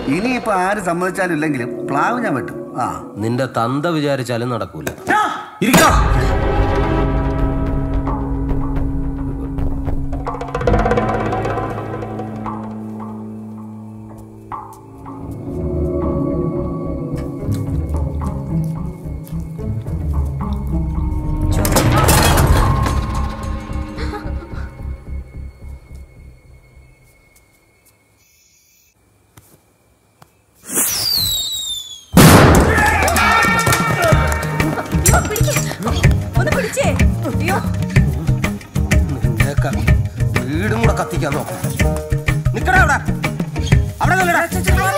ഇനിയിപ്പോ ആര് സമ്മതിച്ചാലും ഇല്ലെങ്കിലും പ്ലാവ് ഞാൻ വെട്ടും. നിന്റെ തന്ത വിചാരിച്ചാലും നടക്കൂല. വീടും കൂടെ കത്തിക്കാൻ നോക്കാം. നിക്കടാ അവിടെ അവിടെ